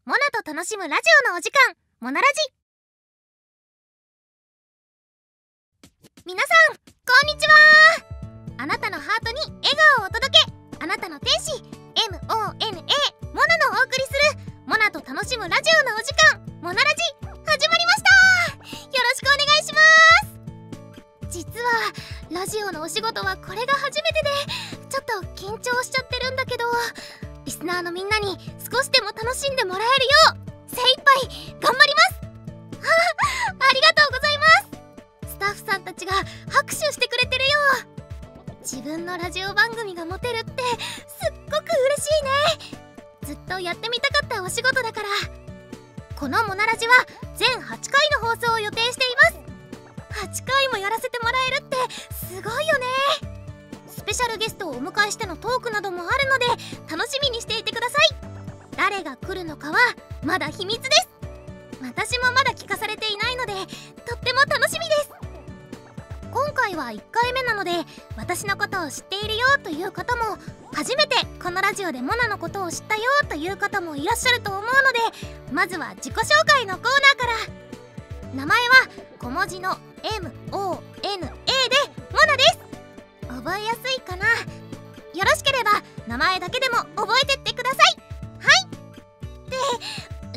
モナと楽しむラジオのお時間、モナラジ。皆さんこんにちは。あなたのハートに笑顔をお届け、あなたの天使 MONA モナのお送りするモナと楽しむラジオのお時間、モナラジ始まりました。よろしくお願いします。実はラジオのお仕事はこれが初めてでちょっと緊張しちゃってるんだけど、リスナーのみんなに少しでも楽しんでもらえるよう精一杯頑張ります。ありがとうございます。スタッフさんたちが拍手してくれてるよ。自分のラジオ番組が持てるってすっごく嬉しいね。ずっとやってみたかったお仕事だから。このモナラジは全8回の放送を予定しています。8回もやらせてもらえるってすごいよね。スペシャルゲストをお迎えしてのトークなどもあるので楽しみにしていてください。誰が来るのかはまだ秘密です。私もまだ聞かされていないのでとっても楽しみです。今回は1回目なので私のことを知っているよという方も、初めてこのラジオでモナのことを知ったよという方もいらっしゃると思うので、まずは自己紹介のコーナーから。名前は小文字の MONA でモナです。覚えやすいかな。よろしければ名前だけでも覚えてってください。はい。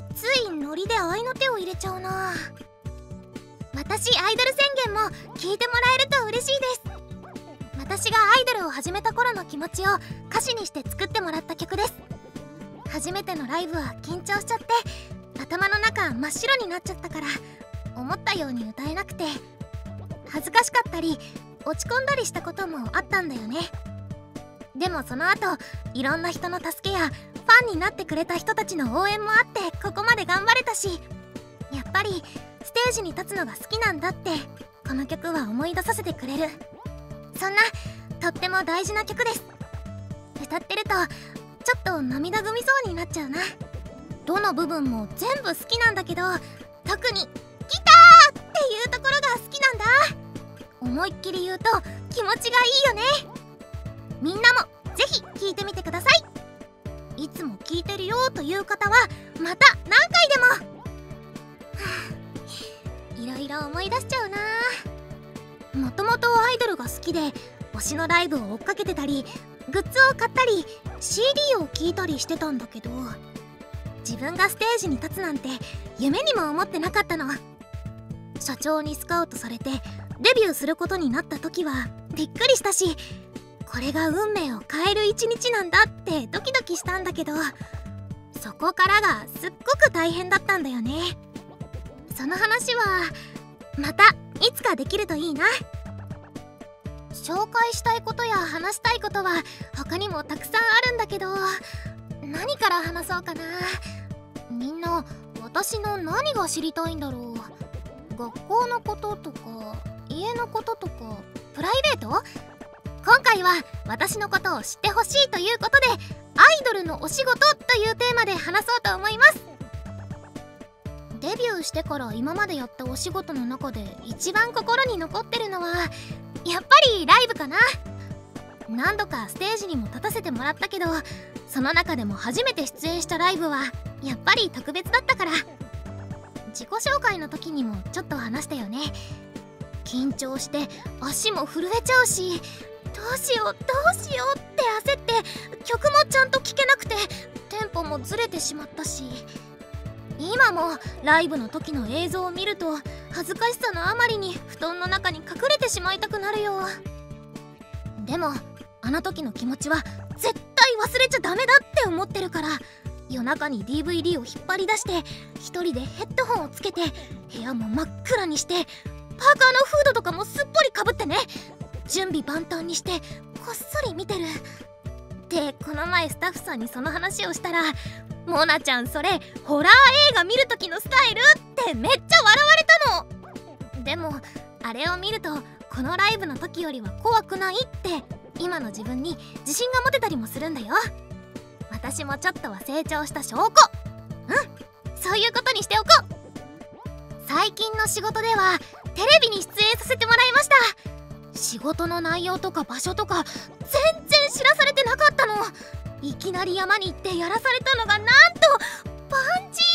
で、ついノリで合いの手を入れちゃうな。私アイドル宣言も聞いてもらえると嬉しいです。私がアイドルを始めた頃の気持ちを歌詞にして作ってもらった曲です。初めてのライブは緊張しちゃって頭の中真っ白になっちゃったから、思ったように歌えなくて恥ずかしかったり落ち込んだりしたこともあったんだよね。でもその後いろんな人の助けやファンになってくれた人たちの応援もあってここまで頑張れたし、やっぱりステージに立つのが好きなんだってこの曲は思い出させてくれる。そんなとっても大事な曲です。歌ってるとちょっと涙ぐみそうになっちゃうな。どの部分も全部好きなんだけど、特にギターっていうところが好きなんだ。思いっきり言うと気持ちがいいよね。みんなもぜひ聴いてみてください。いつも聴いてるよという方はまた何回でも。いろいろ思い出しちゃうな。もともとアイドルが好きで推しのライブを追っかけてたりグッズを買ったり CD を聴いたりしてたんだけど、自分がステージに立つなんて夢にも思ってなかったの。社長にスカウトされてデビューすることになった時はびっくりしたし、これが運命を変える一日なんだってドキドキしたんだけど、そこからがすっごく大変だったんだよね。その話はまたいつかできるといいな。紹介したいことや話したいことは他にもたくさんあるんだけど、何から話そうかな。みんな私の何が知りたいんだろう。学校のこととか家のこととかプライベート。今回は私のことを知ってほしいということでアイドルのお仕事というテーマで話そうと思います。デビューしてから今までやったお仕事の中で一番心に残ってるのはやっぱりライブかな。何度かステージにも立たせてもらったけど、その中でも初めて出演したライブはやっぱり特別だったから。自己紹介の時にもちょっと話したよね。緊張して足も震えちゃうし、どうしようって焦って曲もちゃんと聴けなくてテンポもずれてしまったし、今もライブの時の映像を見ると恥ずかしさのあまりに布団の中に隠れてしまいたくなるよ。でもあの時の気持ちは絶対忘れちゃダメだって思ってるから、夜中に DVD を引っ張り出して一人でヘッドホンをつけて部屋も真っ暗にして、パーカーのフードとかもすっぽりかぶってね、準備万端にしてこっそり見てる。でこの前スタッフさんにその話をしたら、モナちゃんそれホラー映画見る時のスタイルってめっちゃ笑われたの。でもあれを見るとこのライブの時よりは怖くないって今の自分に自信が持てたりもするんだよ。私もちょっとは成長した証拠。そういうことにしておこう。最近の仕事ではテレビに出演させてもらいました。仕事の内容とか場所とか全然知らされてなかったの。いきなり山に行ってやらされたのがなんとバンジ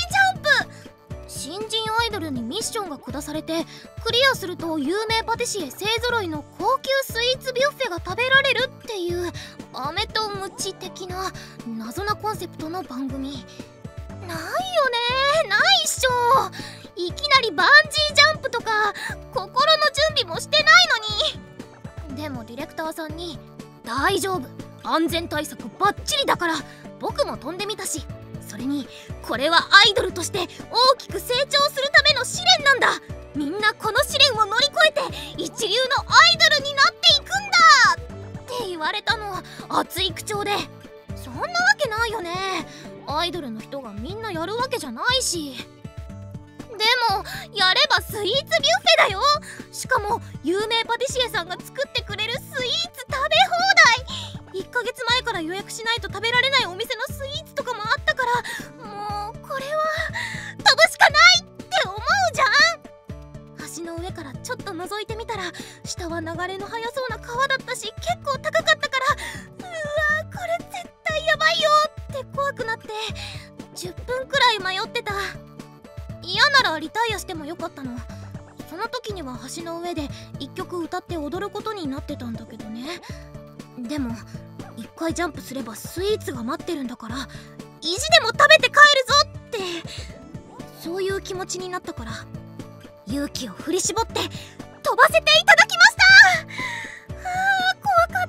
下されて、クリアすると有名パティシエ勢ぞろいの高級スイーツビュッフェが食べられるっていう飴とムチ的な謎なコンセプトの番組。ないよね、ないっしょ。いきなりバンジージャンプとか心の準備もしてないのに。でもディレクターさんに「大丈夫、安全対策バッチリだから、僕も飛んでみたし、それにこれはアイドルとして大きく成長するための試練なんだ、みんなこの試練を乗り越えて一流のアイドルになっていくんだ」って言われたの。熱い口調で。そんなわけないよね。アイドルの人がみんなやるわけじゃないし。でもやればスイーツビュッフェだよ。しかも有名パティシエさんが作ってくれるスイーツ食べ放題。1ヶ月前から予約しないと食べられないお店のスイーツとかもあったから、もうこれは飛ぶしかないって思うじゃん。橋の上からちょっと覗いてみたら、下は流れの速そうな川だったし、結構高かったから、うわー、これ絶対やばいよって怖くなって10分くらい迷ってた。嫌ならリタイアしてもよかったの。その時には橋の上で1曲歌って踊ることになってたんだけどね。でも1回ジャンプすればスイーツが待ってるんだから、意地でも食べて帰るぞって、そういう気持ちになったから勇気を振り絞って飛ばせていただきました。怖かった。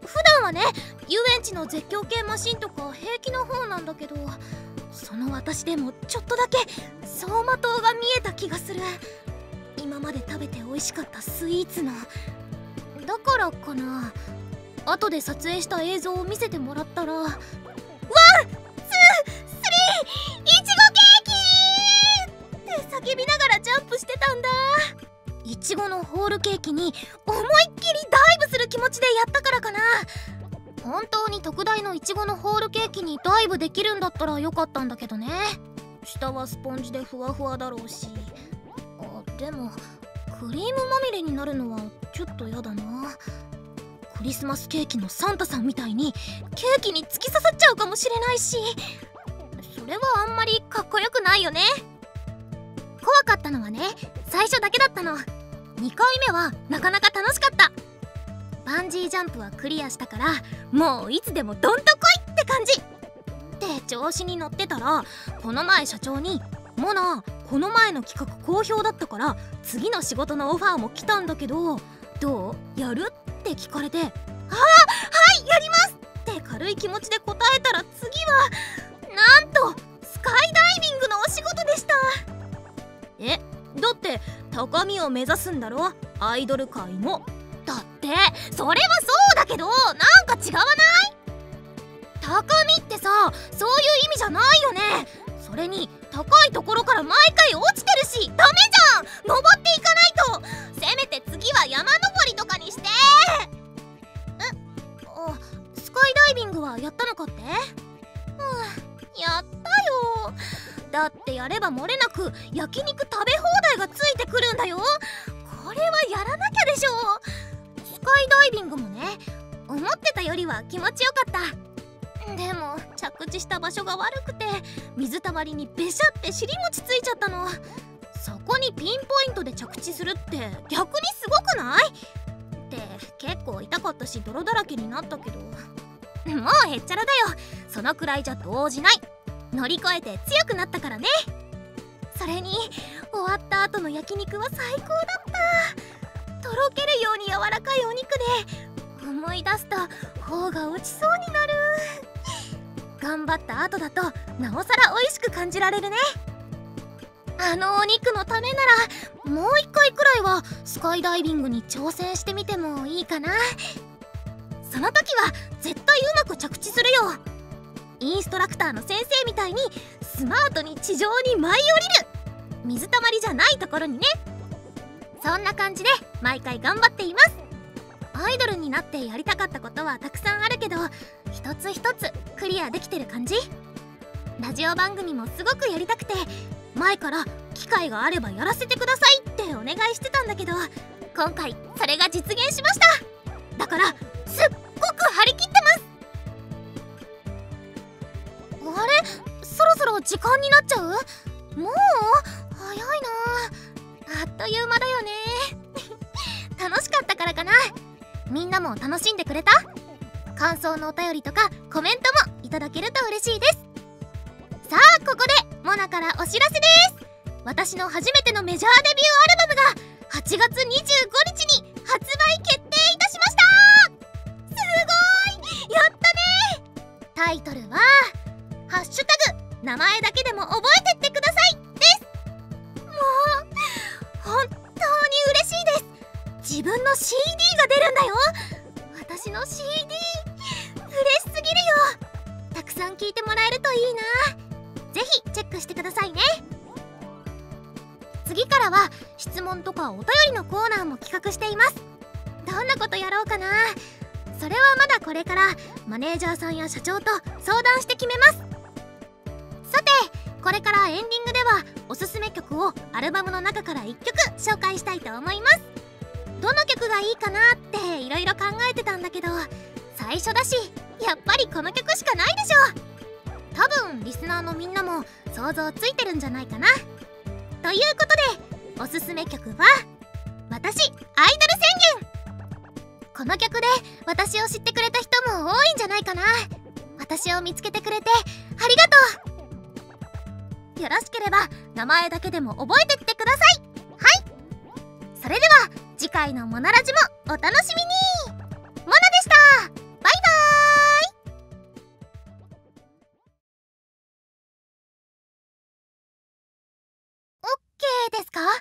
普段はね、遊園地の絶叫系マシンとか平気な方なんだけど、その私でもちょっとだけ走馬灯が見えた気がする。今まで食べて美味しかったスイーツの。だからかな、後で撮影した映像を見せてもらったら、ワン、ツー、スリー、いちごケーキって叫びながらジャンプしてたんだ。いちごのホールケーキに思いっきりダイブする気持ちでやったからかな。本当に特大のいちごのホールケーキにダイブできるんだったらよかったんだけどね。下はスポンジでふわふわだろうし。でもクリームまみれになるのはちょっとやだな。クリスマスケーキのサンタさんみたいにケーキに突き刺さっちゃうかもしれないし、それはあんまりかっこよくないよね。怖かったのはね、最初だけだったの。2回目はなかなか楽しかった。バンジージャンプはクリアしたから、もういつでもどんと来いって感じって調子に乗ってたら、この前社長に「モナ、この前の企画好評だったから次の仕事のオファーも来たんだけどどうやる?」って聞かれて「ああ、はいやります!」って軽い気持ちで答えたら、次はなんとスカイダイビングのお仕事でした。だって高みを目指すんだろ、アイドル界の。だってそれはそうだけど、なんか違わない？高みってさ、そういう意味じゃないよね。それに高いところから毎回落ちてるしダメじゃん。登っていかないと。せめて次は山登りとかにして。スカイダイビングはやったのかって？やったよ。だってやれば漏れなく焼肉食べ放題がついてくるんだよ。これはやらなきゃでしょ。スカイダイビングもね、思ってたよりは気持ちよかった。でも着地した場所が悪くて、水たまりにべしゃって尻餅ついちゃったの。そこにピンポイントで着地するって逆にすごくない？って結構痛かったし泥だらけになったけど、もうへっちゃらだよ。そのくらいじゃ動じない。乗り越えて強くなったからね。それに終わった後の焼肉は最高だった。とろけるように柔らかいお肉で、思い出すと頬が落ちそうになる。頑張った後だとなおさら美味しく感じられるね。あのお肉のためならもう1回くらいはスカイダイビングに挑戦してみてもいいかな。その時は絶対うまく着地するよ。インストラクターの先生みたいにスマートに地上に舞い降りる。水たまりじゃないところにね。そんな感じで毎回頑張っています。アイドルになってやりたかったことはたくさんあるけど、一つ一つクリアできてる感じ。ラジオ番組もすごくやりたくて、前から機会があればやらせてくださいってお願いしてたんだけど、今回それが実現しました。だからすっごく張り切ってます。あれ、そろそろ時間になっちゃう？もう早早いなあ。あっという間だよね。楽しかったからかな。みんなも楽しんでくれた？感想のお便りとかコメントもいただけると嬉しいです。さあここでモナからお知らせです。私の初めてのメジャーデビューアルバムが8月25日に発売決定いたしました。すごい、やったね。タイトルはハッシュタグ名前だけでも覚えてってくださいです。もう本当に嬉しいです。自分の CD が出るんだよ。私の CD 嬉しすぎるよ。たくさん聴いてもらえるといいな。ぜひチェックしてくださいね。次からは質問とかお便りのコーナーも企画しています。どんなことやろうかな。それはまだこれからマネージャーさんや社長と相談して決めます。さてこれからエンディングではおすすめ曲をアルバムの中から1曲紹介したいと思います。どの曲がいいかなっていろいろ考えてたんだけど、最初だしやっぱりこの曲しかないでしょ。多分リスナーのみんなも想像ついてるんじゃないかな。ということでおすすめ曲は私アイドル宣言。この曲で私を知ってくれた人も多いんじゃないかな。私を見つけてくれてありがとう。よろしければ名前だけでも覚えてってください。はい、それでは次回のモナラジもお楽しみに。モナでした。バイバーイ。オッケーですか？オッケー？お疲れ様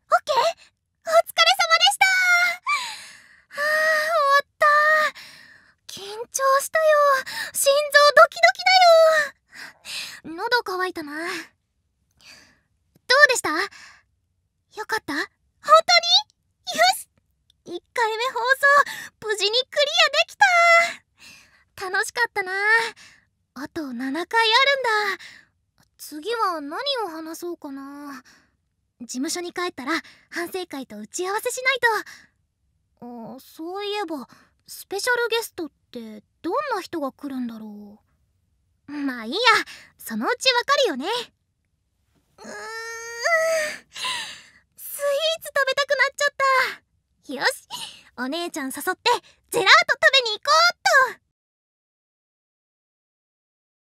でした。終わった。緊張したよ。心臓ドキドキだよ。喉乾いたな。どうでした？よかった？本当に？よし！ 1 回目放送無事にクリアできた。楽しかったな。あと7回あるんだ。次は何を話そうかな。事務所に帰ったら反省会と打ち合わせしないと。そういえばスペシャルゲストってどんな人が来るんだろう。まあいいや、そのうちわかるよね。スイーツ食べたくなっちゃった。よし、お姉ちゃん誘ってジェラート食べ